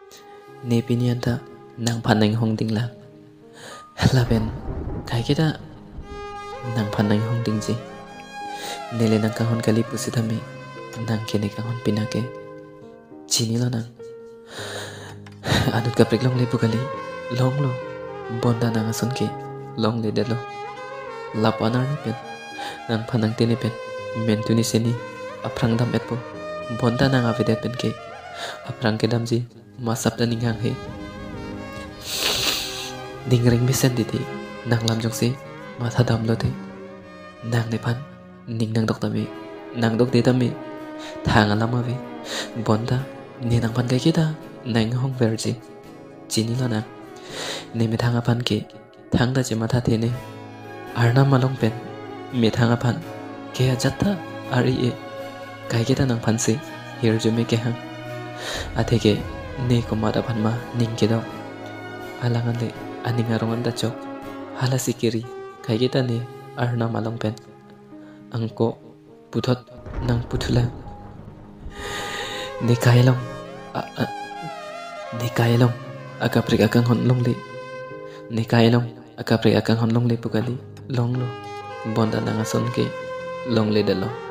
ne pinianta nang phanang hongding la laben kai kita nang phanang hongding ji nele nang kahon kali pusi thami nang kene kahon pinake chini lo nang anut kaprik long le pukali long lo bonda nang ason ke long le delo lapanar ni pen nang phanang tini pen mentuni seni aprang dam etpo bonda nang avedet pen ke aprang ke dam ji masap da ningang he dingring bisen diti nang lam jok si matha dam lo te nang ne phan ning nang dok tami nang dok de tami thang alam ave bonda ne nang phan kai kita nang hong verji chini lo na ne me thang aphan ke thang da je matha the ne arna malong pen me thang aphan ke jatta ari e kai kita nang phan se hier jo me ke hang athe ke ne ko mata phan ma ning ke do alangan le aning arongan da chok hala sikiri kai kita ne arna malong pen angko puthot nang puthula ne kailong ne kailong akaprik akang hon long le ne kailong akaprik akang hon long le pukali long lo bonda nang ason ke long le dalo